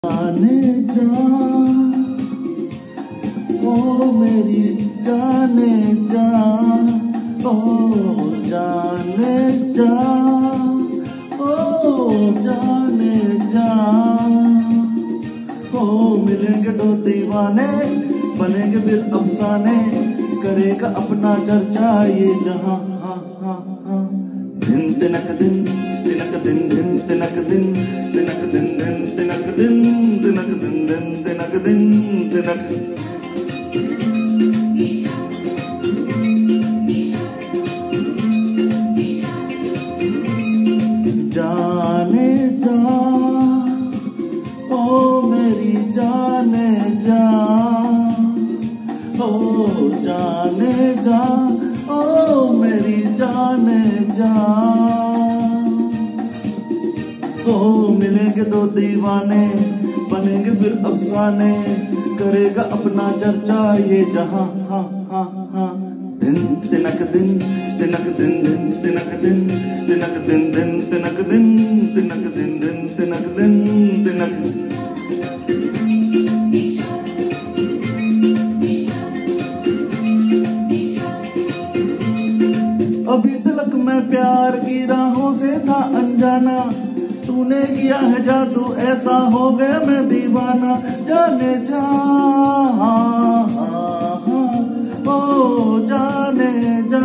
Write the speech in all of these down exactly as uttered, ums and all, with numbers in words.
जाने जा, ओ मेरी जाने जा, ओ जाने जा, ओ जाने जा। ओ मिलेंगे दो दीवाने, बनेंगे फिर अफसाने, करेगा अपना चर्चा ये जहां। हाँ हाँ हाँ। दिन तिनक दिन तिनक दिन दिन तिनक दिन तिनक दिन दिन तिनक दिन तिनक दिन दिन तिनक दिन तिनक। जाने जा, ओ मेरी जाने जा, ओ जाने जा, ओ मेरी जाने जा। ओ मिलेंगे दो दीवाने, बनेंगे फिर अफसाने, करेगा अपना चर्चा ये जहां। हाँ हाँ हाँ। दिन तिनक दिन तिनक दिन दिन तिनक दिन तिनक दिन दिन तिनक दिन तिनक दिन दिन तिनक दिन तिनक। अभी तक मैं प्यार की राहों से था अनजाना, तूने किया है जादू ऐसा हो गया मैं दीवाना। जाने जा, हाँ हाँ हाँ, ओ जाने जा।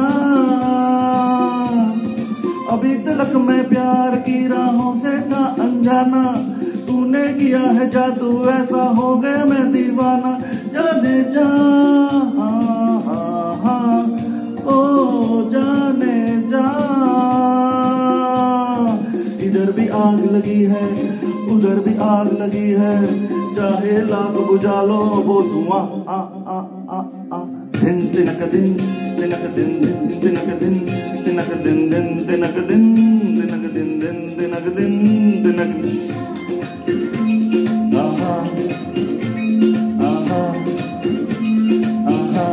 अभी तक मैं प्यार की राहों से था अनजाना, तूने किया है जादू ऐसा हो गया मैं दीवाना। जाने जा, हाँ हाँ हाँ, ओ जाने जा। इधर भी आग लगी है, उधर भी आग लगी है, चाहे लाख बुझा लो वो धुआं। आ आ आ आ। दिन तिनक दिन तिनक दिन दिन तिनक दिन तिनक दिन दिन तिनक दिन तिनक दिन दिन तिनक दिन तिनक। आहा आहा आहा।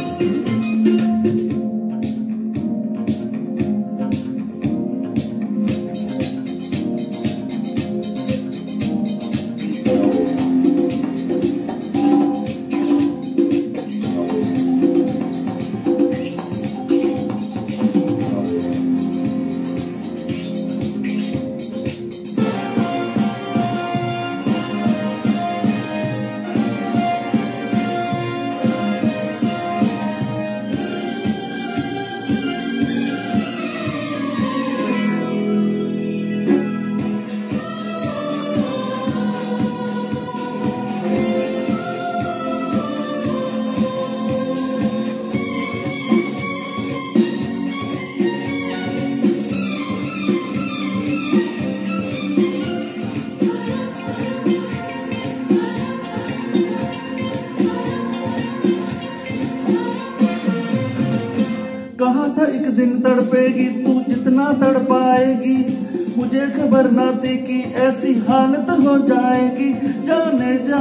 कहा था एक दिन तड़पेगी तू जितना तड़पाएगी, मुझे खबर ना थी कि ऐसी हालत हो जाएगी। जाने जा,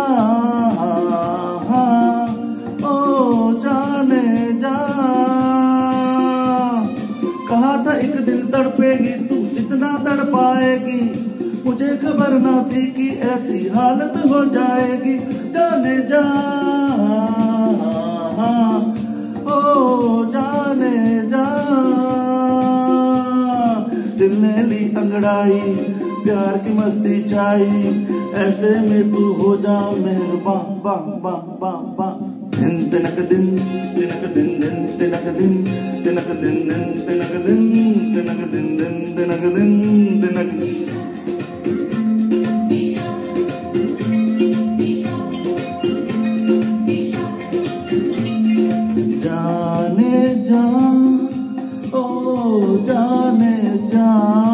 हाँ, ओ जाने जा। कहा था एक दिन तड़पेगी तू जितना तड़पाएगी, मुझे खबर ना थी कि ऐसी हालत हो जाएगी। जाने जा, हाँ, ओ जाने जा। दिल ने ली अंगड़ाई, प्यार की मस्ती छाई, ऐसे में तू हो जा मेहरबान। बा बा बा बा। दिन तिनक दिन तिनक दिन दिन तिनक दिन तिनक दिन दिन तिनक दिन तिनक दिन दिन तिनक दिन तिनक। जाने जा, ओ जाने जा,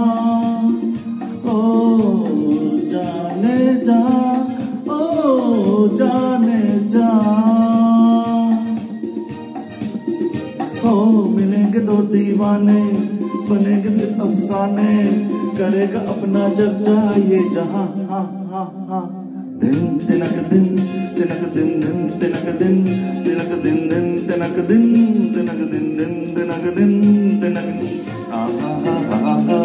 ओ जाने जा, ओ जाने जा। ओ मिलेंगे दो दीवाने, बनेंगे फिर अफसाने, करेगा अपना चर्चा ये जहां। हाँ हाँ हाँ। दिन तिनक दिन तिनक दिन दिन तिनक दिन तिनक दिन दिन तिनक दिन तिनक दिन दिन तिनक दिन तिनक। आहा हा हा हा।